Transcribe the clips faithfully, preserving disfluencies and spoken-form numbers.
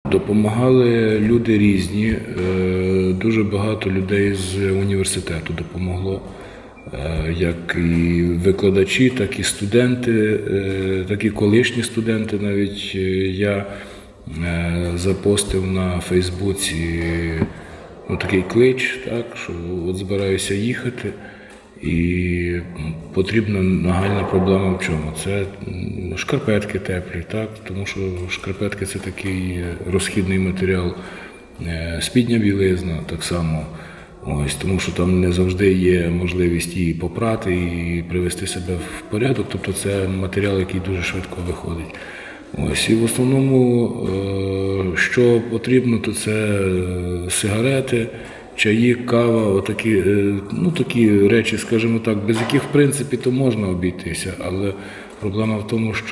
Допомагали люди різні, дуже багато людей з університету допомогло, як і викладачі, так і студенти, так і колишні студенти. Навіть я запостив на Фейсбуці ну, такий клич, так, що от збираюся їхати. І потрібна нагальна проблема в чому? Це шкарпетки теплі, так? Тому що шкарпетки – це такий розхідний матеріал, спідня білизна так само. Ось, тому що там не завжди є можливість її попрати і привести себе в порядок, тобто це матеріал, який дуже швидко виходить. Ось, і в основному, що потрібно, то це сигарети, чаї, кава, отакі, ну, такі речі, скажімо так, без яких, в принципі, то можна обійтися, але проблема в тому, що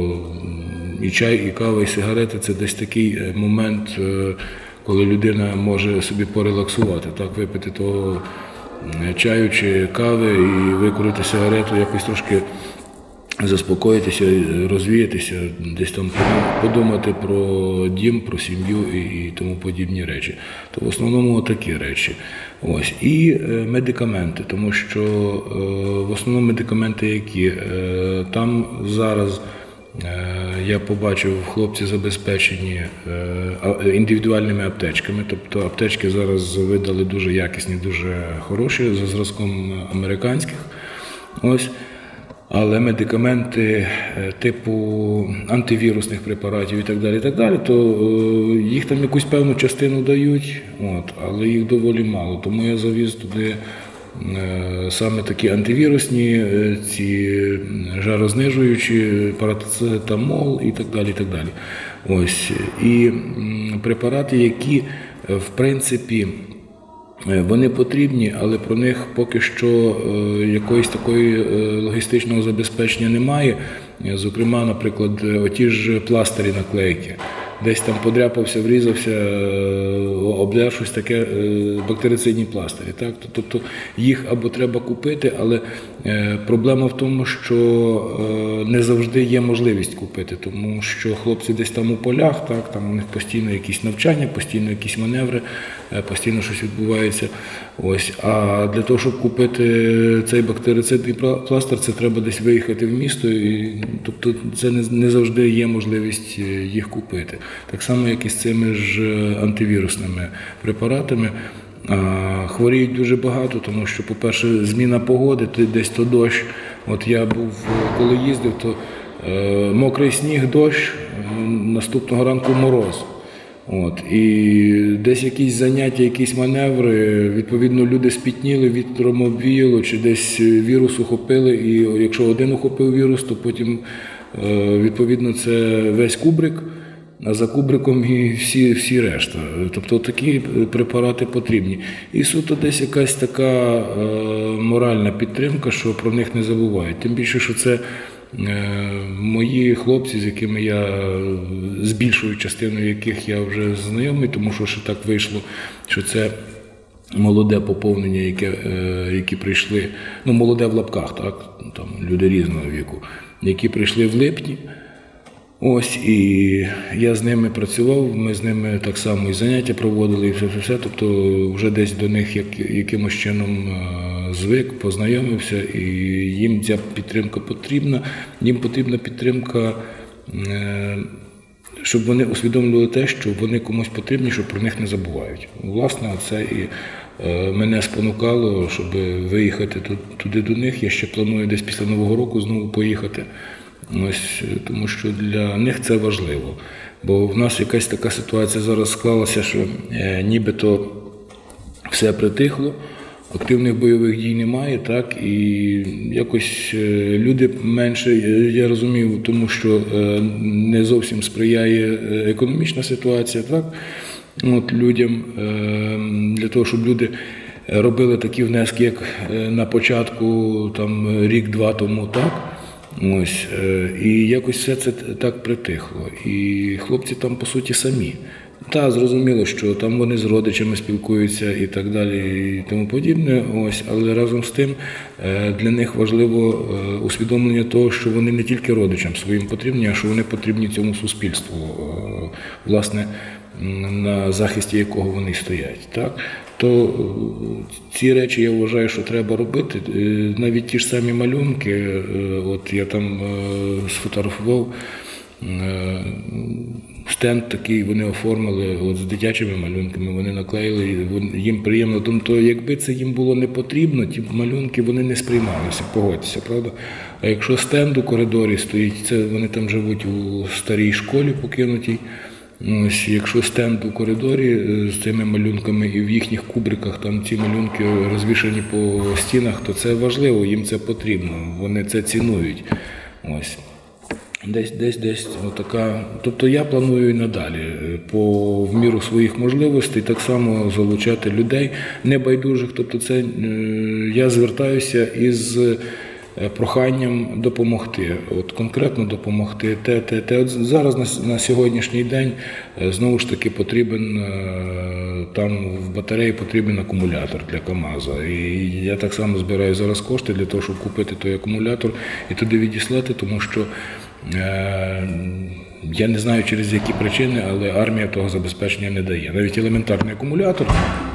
і чай, і кава, і сигарети – це десь такий момент, коли людина може собі порелаксувати, так, випити того чаю чи кави і викурити сигарету, якось трошки заспокоїтися, розвіятися, десь там подумати про дім, про сім'ю і тому подібні речі. То в основному такі речі. Ось. І медикаменти, тому що в основному медикаменти які? Там зараз я побачив, хлопці забезпечені індивідуальними аптечками, тобто аптечки зараз видали дуже якісні, дуже хороші, за зразком американських. Ось. Але медикаменти типу антивірусних препаратів і так далі, і так далі, то їх там якусь певну частину дають, от, але їх доволі мало. Тому я завіз туди саме такі антивірусні, ці жарознижуючі, парацетамол і так далі, і так далі. Ось. І препарати, які, в принципі, вони потрібні, але про них поки що якоїсь такої логістичного забезпечення немає. Зокрема, наприклад, оті ж пластирі наклейки. Десь там подряпався, врізався, обляв щось таке, бактерицидні пластирі. Так? Тобто їх або треба купити, але проблема в тому, що не завжди є можливість купити, тому що хлопці десь там у полях, так? Там у них постійно якісь навчання, постійно якісь маневри, постійно щось відбувається. Ось. А для того, щоб купити цей бактерицидний пластир, це треба десь виїхати в місто, і, тобто це не, не завжди є можливість їх купити. Так само, як і з цими ж антивірусними препаратами. Хворіють дуже багато, тому що, по-перше, зміна погоди, десь то дощ. От я був, коли їздив, то мокрий сніг, дощ, наступного ранку мороз. От, і десь якісь заняття, якісь маневри, відповідно, люди спітніли, вітром обвіяло, чи десь вірус ухопили, і якщо один ухопив вірус, то потім, відповідно, це весь кубрик, а за кубриком і всі, всі решта. Тобто такі препарати потрібні. І суто десь якась така моральна підтримка, що про них не забувають. Тим більше, що це мої хлопці, з якими я, з більшою частиною яких я вже знайомий, тому що ще так вийшло, що це молоде поповнення, яке, які прийшли, ну молоде в лапках, так, там люди різного віку, які прийшли в липні. Ось, і я з ними працював, ми з ними так само і заняття проводили, і все-все-все, тобто вже десь до них як, якимось чином звик, познайомився, і їм ця підтримка потрібна. Їм потрібна підтримка, щоб вони усвідомлювали те, що вони комусь потрібні, що про них не забувають. Власне, це і мене спонукало, щоб виїхати туди до них. Я ще планую десь після Нового року знову поїхати. Ось, тому що для них це важливо. Бо в нас якась така ситуація зараз склалася, що е, нібито все притихло, активних бойових дій немає, так, і якось е, люди менше, я розумію, тому що е, не зовсім сприяє економічна ситуація, так, от людям, е, для того, щоб люди робили такі внески, як на початку, там, рік-два тому, так. Ось, і якось все це так притихло. І хлопці там, по суті, самі. Так, зрозуміло, що там вони з родичами спілкуються і так далі, і тому подібне. Ось, але разом з тим для них важливо усвідомлення того, що вони не тільки родичам своїм потрібні, а що вони потрібні цьому суспільству, власне, на захисті якого вони стоять. Так? То ці речі, я вважаю, що треба робити. Навіть ті ж самі малюнки, от я там сфотографував стенд такий, вони оформили от, з дитячими малюнками, вони наклеїли, їм приємно. Тобто, якби це їм було не потрібно, ті малюнки вони не сприймалися, погодьтеся, правда? А якщо стенд у коридорі стоїть, це вони там живуть у старій школі покинутій, ось, якщо стенд у коридорі з цими малюнками і в їхніх кубриках там ці малюнки розвішані по стінах, то це важливо, їм це потрібно, вони це цінують. Ось. Десь, десь, десь отака. Тобто я планую і надалі по в міру своїх можливостей так само залучати людей небайдужих. Тобто це я звертаюся із проханням допомогти. От конкретно допомогти. Те, те, те. От зараз на, на сьогоднішній день знову ж таки потрібен там в батареї потрібен акумулятор для КАМАЗа. І я так само збираю зараз кошти для того, щоб купити той акумулятор і туди відіслати, тому що я не знаю, через які причини, але армія того забезпечення не дає. Навіть елементарний акумулятор,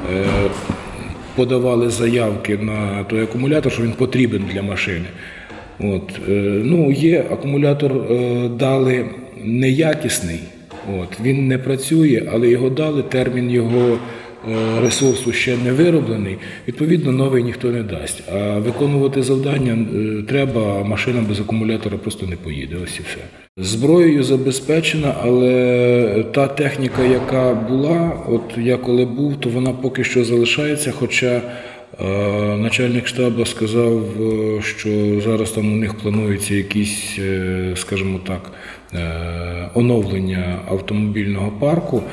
подавали заявки на той акумулятор, що він потрібен для машини. От. Ну, є акумулятор, дали неякісний, от. Він не працює, але його дали, термін його ресурсу ще не вироблений, відповідно, новий ніхто не дасть. А виконувати завдання треба, а машина без акумулятора просто не поїде, ось і все. Зброєю забезпечена, але та техніка, яка була, от я коли був, то вона поки що залишається, хоча е, начальник штабу сказав, що зараз там у них плануються якісь, е, скажімо так, е, оновлення автомобільного парку.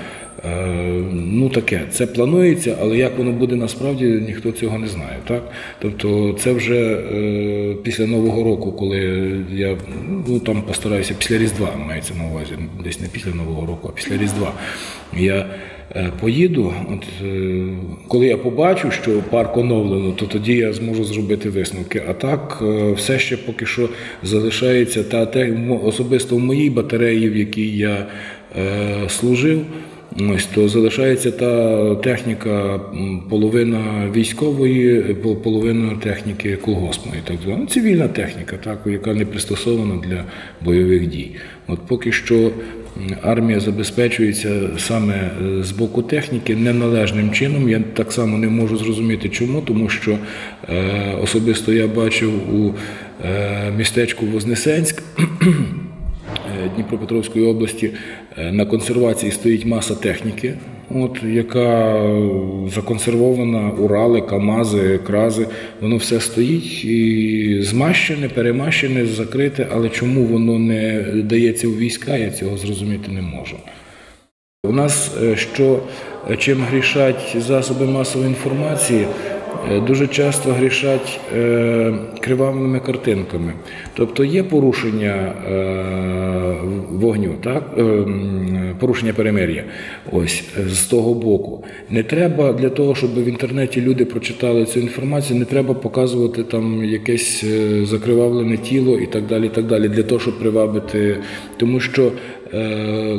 Ну таке, це планується, але як воно буде насправді, ніхто цього не знає. Так? Тобто це вже е, після Нового року, коли я ну, там постараюся, після Різдва, мається на увазі, десь не після Нового року, а після Різдва, я е, поїду, от, е, коли я побачу, що парк оновлено, то тоді я зможу зробити висновки. А так, е, все ще поки що залишається, та, те, особисто в моїй батареї, в якій я е, служив, ось, то залишається та техніка, половина військової, половина техніки колгоспної, так звана, цивільна техніка, так, яка не пристосована для бойових дій. От поки що армія забезпечується саме з боку техніки неналежним чином. Я так само не можу зрозуміти чому, тому що е, особисто я бачив у е, містечку Вознесенськ Дніпропетровської області на консервації стоїть маса техніки, от, яка законсервована, Урали, КАМАЗи, КРАЗи, воно все стоїть і змащене, перемащене, закрите, але чому воно не дається у війська, я цього зрозуміти не можу. У нас, що, чим грішать засоби масової інформації, дуже часто грішать е, кривавими картинками. Тобто є порушення е, вогню, так? Е, порушення перемир'я ось, з того боку. Не треба для того, щоб в інтернеті люди прочитали цю інформацію, не треба показувати там якесь закривавлене тіло і так далі, і так далі, для того, щоб привабити. Тому що е,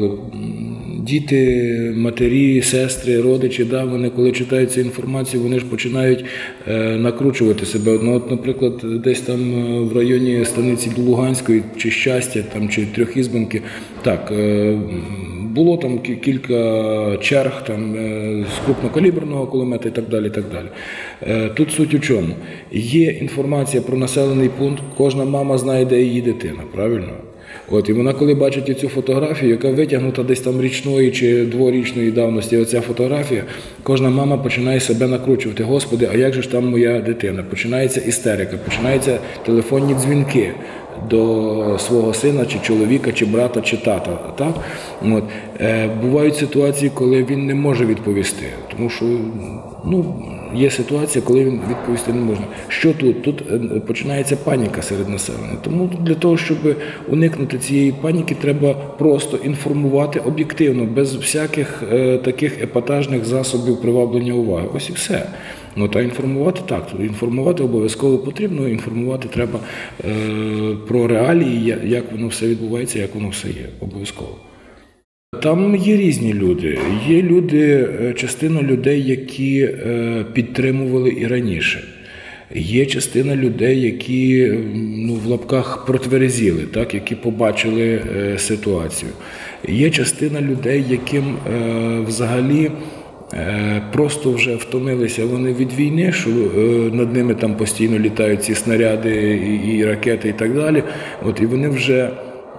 діти, матері, сестри, родичі, да, вони коли читають цю інформацію, вони ж починають е, накручувати себе. Ну, от, наприклад, десь там в районі станиці Луганської, чи Щастя, там, чи Трьохізбенки, так, е, було там кілька черг там, е, з крупнокаліберного кулемета і так далі, і так далі. Е, тут суть у чому? Є інформація про населений пункт, кожна мама знає, де її дитина, правильно? От, і вона, коли бачить цю фотографію, яка витягнута десь там річної чи дворічної давності, оця фотографія, Кожна мама починає себе накручувати. Господи, а як же ж там моя дитина? Починається істерика, починаються телефонні дзвінки до свого сина, чи чоловіка, чи брата, чи тата. Так? От. Е, бувають ситуації, коли він не може відповісти, тому що ну, є ситуація, коли він відповісти не може. Що тут? Тут починається паніка серед населення. Тому для того, щоб уникнути цієї паніки, треба просто інформувати об'єктивно, без всяких е, таких епатажних засобів приваблення уваги. Ось і все. Ну, та інформувати так, інформувати обов'язково потрібно, інформувати треба е, про реалії, як воно все відбувається, як воно все є, обов'язково. Там є різні люди. Є люди, частина людей, які е, підтримували і раніше. Є частина людей, які ну, в лапках протверезіли, так, які побачили е, ситуацію. Є частина людей, яким е, взагалі просто вже втомилися вони від війни, що над ними там постійно літають ці снаряди і, і ракети і так далі. От, і вони вже,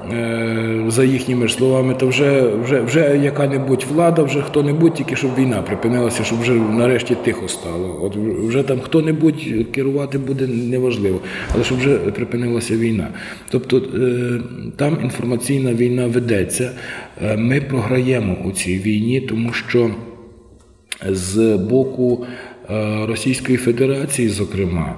за їхніми ж словами, то вже, вже, вже яка-небудь влада, вже хто-небудь, тільки щоб війна припинилася, щоб вже нарешті тихо стало. От вже там хто-небудь керувати буде неважливо, але щоб вже припинилася війна. Тобто там інформаційна війна ведеться. Ми програємо у цій війні, тому що з боку Російської Федерації, зокрема,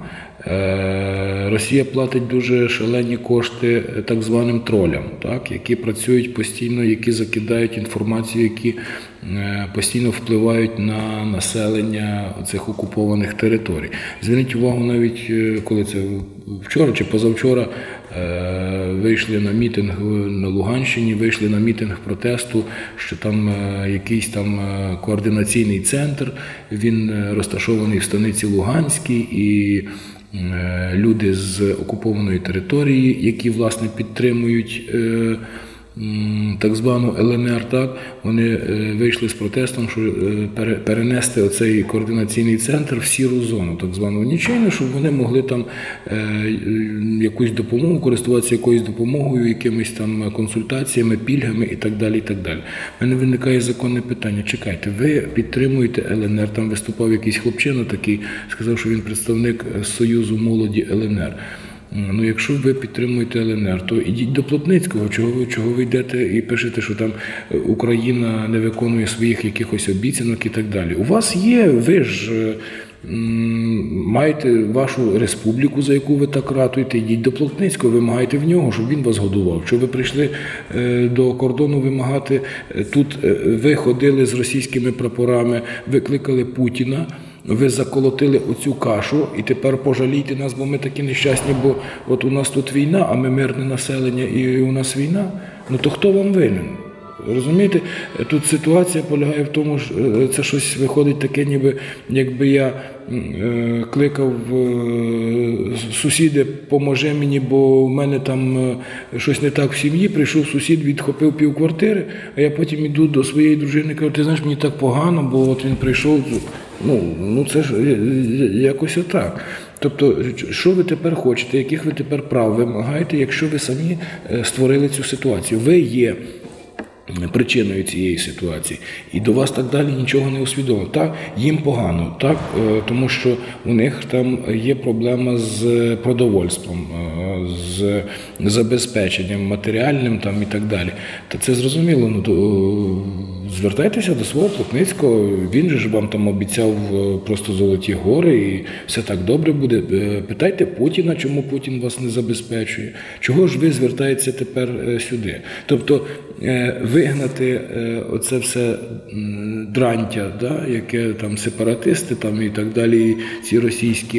Росія платить дуже шалені кошти так званим тролям, так, які працюють постійно, які закидають інформацію, які постійно впливають на населення цих окупованих територій. Зверніть увагу, навіть коли це вчора чи позавчора вийшли на мітинг на Луганщині, вийшли на мітинг протесту, що там якийсь там координаційний центр, він розташований в станиці Луганській, і люди з окупованої території, які, власне, підтримують так звану ел ен ер, так, вони вийшли з протестом, що перенести оцей координаційний центр в сіру зону, так звану нічийну, щоб вони могли там якусь допомогу, користуватися якоюсь допомогою, якимись там консультаціями, пільгами і так далі, і так далі. У мене виникає законне питання: чекайте, ви підтримуєте ел ен ер, там виступав якийсь хлопчина такий, сказав, що він представник Союзу молоді ел ен ер. Ну, якщо ви підтримуєте ел ен ер, то ідіть до Плотницького, чого ви, чого ви йдете і пишете, що там Україна не виконує своїх якихось обіцянок і так далі. У вас є, ви ж маєте вашу республіку, за яку ви так ратуєте, йдіть до Плотницького, вимагайте в нього, щоб він вас годував. Що ви прийшли до кордону вимагати, тут ви ходили з російськими прапорами, викликали Путіна, ви заколотили оцю кашу, і тепер пожалійте нас, бо ми такі нещасні, бо от у нас тут війна, а ми мирне населення, і у нас війна. Ну то хто вам винен? Розумієте, тут ситуація полягає в тому, що це щось виходить таке, ніби якби я е, кликав е, сусіди, поможи мені, бо в мене там е, щось не так в сім'ї, прийшов сусід, відхопив півквартири, а я потім іду до своєї дружини і кажу: ти знаєш, мені так погано, бо от він прийшов, ну, ну це ж якось отак. Тобто, що ви тепер хочете, яких ви тепер прав вимагаєте, якщо ви самі створили цю ситуацію? Ви є причиною цієї ситуації. І до вас так далі нічого не усвідомлено. Так, їм погано, так, тому що у них там є проблема з продовольством, з забезпеченням матеріальним там і так далі. Та це зрозуміло. Ну, то звертайтеся до свого Плотницького, він же ж вам там обіцяв просто золоті гори і все так добре буде. Питайте Путіна, чому Путін вас не забезпечує. Чого ж ви звертаєтеся тепер сюди? Тобто вигнати оце все дрантя, да, яке там сепаратисти там і так далі, ці російські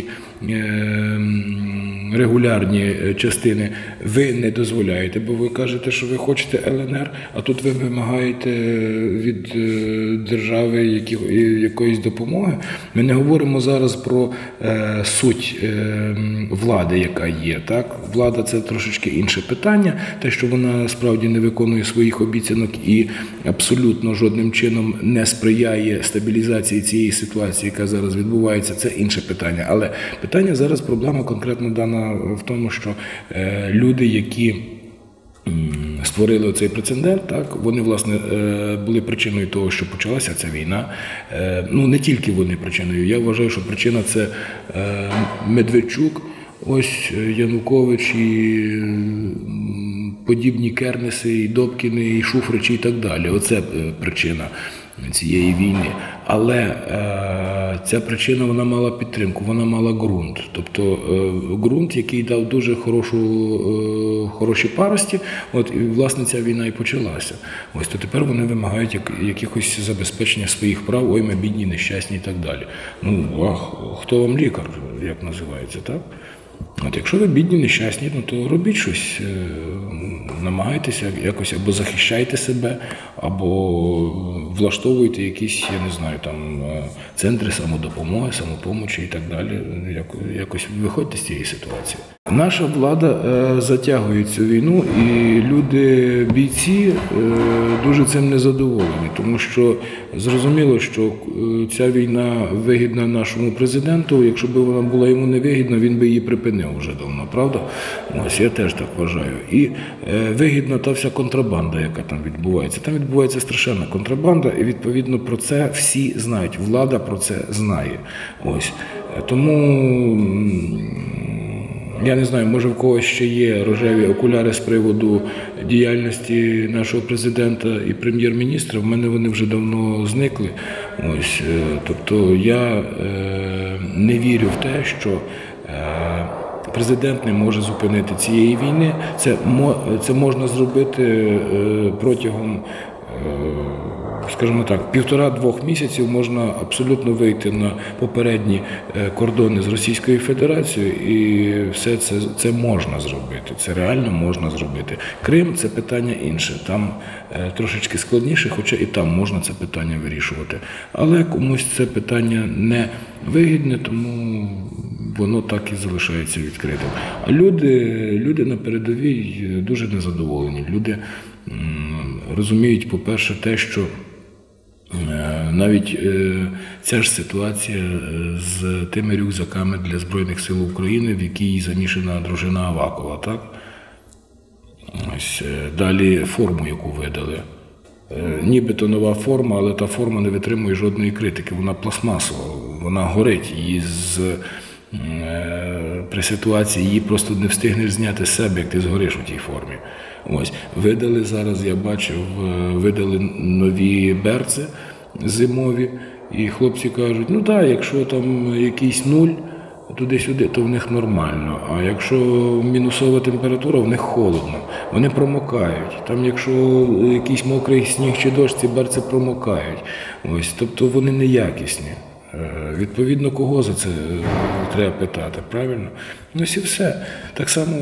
регулярні частини, ви не дозволяєте, бо ви кажете, що ви хочете ел ен ер, а тут ви вимагаєте від держави які, якоїсь допомоги. Ми не говоримо зараз про е, суть е, влади, яка є. Так? Влада – це трошечки інше питання, те, що вона справді не виконує своїх обіцянок і абсолютно жодним чином не сприяє стабілізації цієї ситуації, яка зараз відбувається, це інше питання. Але питання зараз, проблема конкретно дана в тому, що е, люди, які створили цей прецедент, так, вони, власне, були причиною того, що почалася ця війна. Ну, не тільки вони причиною. Я вважаю, що причина – це Медведчук, ось Янукович і подібні Кернеси, і Добкіни, і Шуфричі і так далі. Оце причина цієї війни. Але е, ця причина, вона мала підтримку, вона мала ґрунт. Тобто е, ґрунт, який дав дуже хорошу, е, хороші парості, от, і, власне, ця війна і почалася. Ось, то тепер вони вимагають як, якихось забезпечення своїх прав, ой, ми бідні, нещасні і так далі. Ну, ах, хто вам лікар, як називається, так? От якщо ви бідні, нещасні, ну, то робіть щось, намагайтеся якось або захищайте себе, або влаштовуйте якісь, я не знаю, там, центри самодопомоги, самопомочі і так далі. Якось виходьте з цієї ситуації. Наша влада затягує цю війну, і люди, бійці, дуже цим незадоволені, тому що зрозуміло, що ця війна вигідна нашому президенту. Якщо б вона була йому не вигідна, він би її припинив вже давно, правда? Ось, я теж так вважаю. І вигідна та вся контрабанда, яка там відбувається. Там відбувається страшенна контрабанда, і відповідно про це всі знають. Влада про це знає. Ось. Тому я не знаю, може в когось ще є рожеві окуляри з приводу діяльності нашого президента і прем'єр-міністра. В мене вони вже давно зникли. Ось, тобто я не вірю в те, що президент не може зупинити цієї війни. Це, це можна зробити протягом, скажімо так, півтора-двох місяців можна абсолютно вийти на попередні кордони з Російською Федерацією, і все це, це можна зробити, це реально можна зробити. Крим – це питання інше, там трошечки складніше, хоча і там можна це питання вирішувати. Але комусь це питання не вигідне, тому воно так і залишається відкритим. А люди, люди на передовій дуже незадоволені. Люди розуміють, по-перше, те, що навіть ця ж ситуація з тими рюкзаками для Збройних сил України, в якій замішана дружина Авакова, так? Ось, далі форму, яку видали. Нібито нова форма, але та форма не витримує жодної критики. Вона пластмасова, вона горить. Її з, при ситуації її просто не встигнеш зняти з себе, як ти згориш у тій формі. Ось. Видали зараз, я бачив, видали нові берці зимові, і хлопці кажуть, ну так, якщо там якийсь нуль, туди-сюди, то в них нормально. А якщо мінусова температура, в них холодно. Вони промокають. Там, якщо якийсь мокрий сніг чи дощ, ці берці промокають. Ось, тобто вони неякісні. Відповідно, кого за це треба питати, правильно? Ось і все. Так само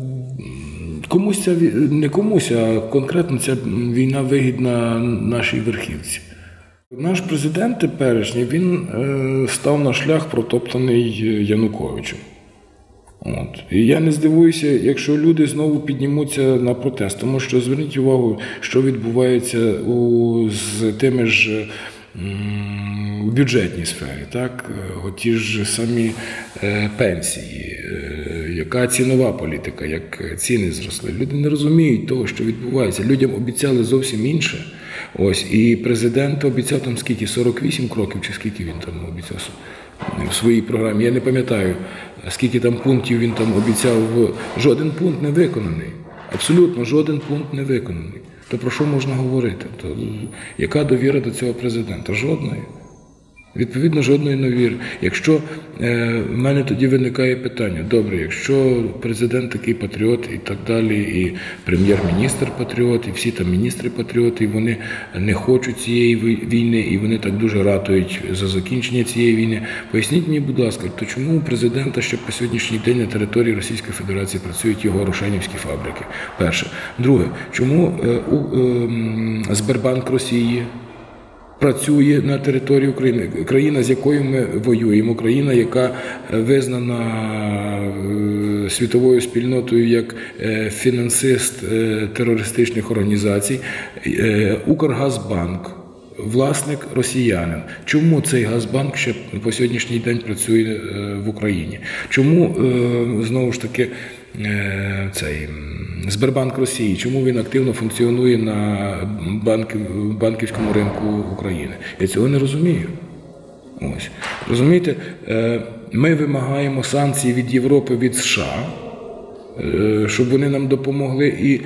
комусь ця, не комусь, а конкретно ця війна вигідна нашій верхівці. Наш президент теперішній, він е, став на шлях, протоптаний Януковичем. От. І я не здивуюся, якщо люди знову піднімуться на протест, тому що зверніть увагу, що відбувається у, з тими ж у бюджетній сфері, так? Ті ж самі е, пенсії, е, яка цінова політика, як ціни зросли. Люди не розуміють того, що відбувається. Людям обіцяли зовсім інше. Ось, і президент обіцяв там скільки, сорок вісім кроків, чи скільки він там обіцяв в своїй програмі. Я не пам'ятаю, скільки там пунктів він там обіцяв. Жоден пункт не виконаний. Абсолютно жоден пункт не виконаний. То про що можна говорити? То яка довіра до цього президента? Жодної. Відповідно, жодної довіри. Якщо е, в мене тоді виникає питання, добре, якщо президент такий патріот і так далі, і прем'єр-міністр патріот, і всі там міністри патріоти, і вони не хочуть цієї війни, і вони так дуже ратують за закінчення цієї війни, поясніть мені, будь ласка, то чому у президента ще по сьогоднішній день на території Російської Федерації працюють його рошенівські фабрики? Перше. Друге, чому е, е, Сбербанк Росії працює на території України, країна, з якою ми воюємо, країна, яка визнана світовою спільнотою як фінансист терористичних організацій, Укргазбанк, власник росіянин. Чому цей Газбанк ще по сьогоднішній день працює в Україні? Чому, знову ж таки, е, цей Сбербанк Росії, чому він активно функціонує на банк, банківському ринку України. Я цього не розумію. Ось. Розумієте, е, ми вимагаємо санкцій від Європи, від США, щоб вони нам допомогли і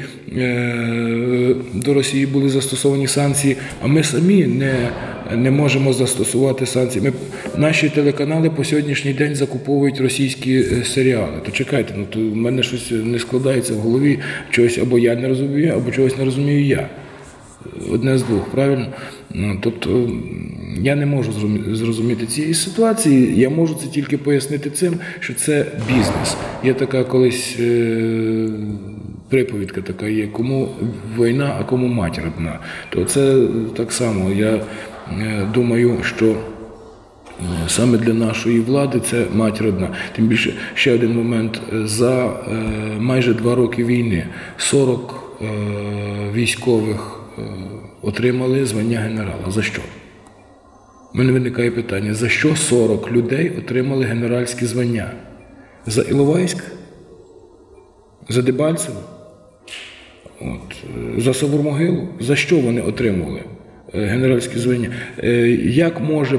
е, до Росії були застосовані санкції, а ми самі не, не можемо застосувати санкції. Ми, наші телеканали по сьогоднішній день закуповують російські серіали. То чекайте, ну, то в мене щось не складається в голові, чогось або я не розумію, або чогось не розумію я. Одне з двох, правильно? Ну, тобто, я не можу зрозуміти цієї ситуації, я можу це тільки пояснити цим, що це бізнес. Є така колись е- приповідка така є, кому війна, а кому мать родна. То це так само, я е- думаю, що саме для нашої влади це мать родна. Тим більше, ще один момент, за е- майже два роки війни сорок е- військових отримали звання генерала. За що? У мене виникає питання, за що сорок людей отримали генеральські звання? За Іловайськ? За Дебальцево? От. За Савур-Могилу? За що вони отримували генеральські звання? Як може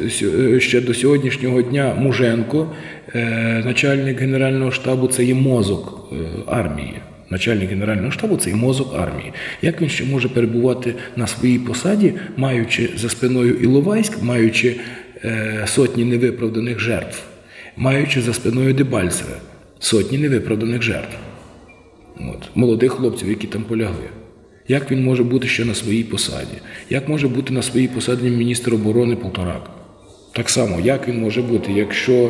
ще до сьогоднішнього дня Муженко, начальник Генерального штабу, це є мозок армії? Начальник Генерального штабу – це і мозок армії. Як він ще може перебувати на своїй посаді, маючи за спиною Іловайськ, маючи е, сотні невиправданих жертв, маючи за спиною Дебальцеве сотні невиправданих жертв, от, молодих хлопців, які там полягли. Як він може бути ще на своїй посаді? Як може бути на своїй посаді міністр оборони Полторак? Так само, як він може бути, якщо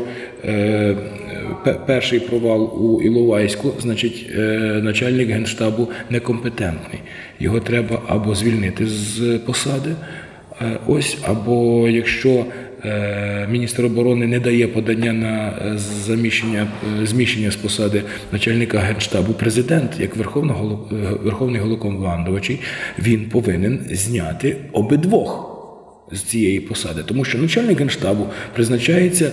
е, перший провал у Іловайську, значить е, начальник Генштабу некомпетентний. Його треба або звільнити з посади, е, ось, або якщо е, міністр оборони не дає подання на заміщення, е, зміщення з посади начальника Генштабу, президент, як Верховний, Верховний Головнокомандувач, він повинен зняти обидвох з цієї посади. Тому що начальник Генштабу призначається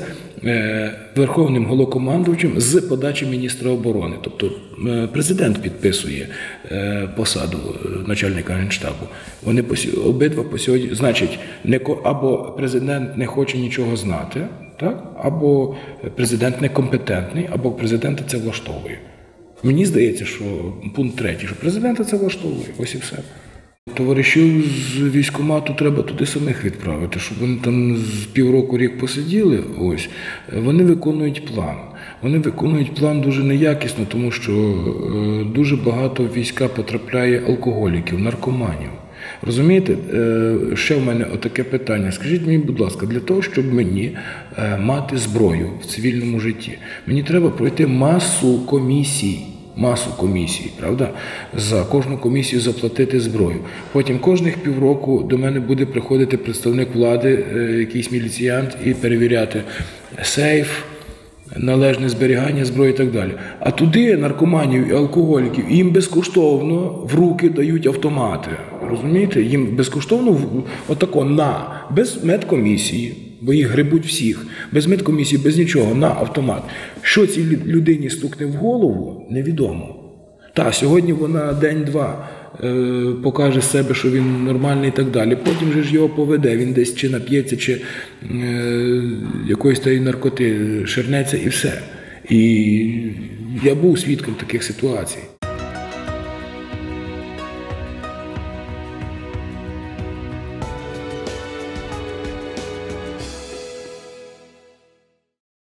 е, Верховним Головнокомандувачем з подачі міністра оборони. Тобто е, президент підписує е, посаду начальника Генштабу. Вони посі, обидва по сьогодні, значить, не, або президент не хоче нічого знати, так? Або президент некомпетентний, або президента це влаштовує. Мені здається, що пункт третій, що президента це влаштовує. Ось і все. Товаришів з військкомату треба туди самих відправити, щоб вони там з півроку, рік посиділи. Ось. Вони виконують план. Вони виконують план дуже неякісно, тому що е, дуже багато в війська потрапляє алкоголіків, наркоманів. Розумієте, е, ще в мене отаке питання. Скажіть мені, будь ласка, для того, щоб мені е, мати зброю в цивільному житті, мені треба пройти масу комісій. Масу комісій, правда? За кожну комісію заплатити зброю. Потім кожних півроку до мене буде приходити представник влади, якийсь міліціянт, і перевіряти сейф, належне зберігання зброї і так далі. А туди наркоманів і алкоголіків їм безкоштовно в руки дають автомати. Розумієте? Їм безкоштовно отако на, без медкомісії, бо їх гребуть всіх, без медкомісії, без нічого, на автомат. Що цій людині стукне в голову, невідомо. Та, сьогодні вона день-два е, покаже себе, що він нормальний і так далі. Потім же ж його поведе, він десь чи нап'ється, чи е, якоїсь тієї наркоти ширнеться і все. І я був свідком таких ситуацій.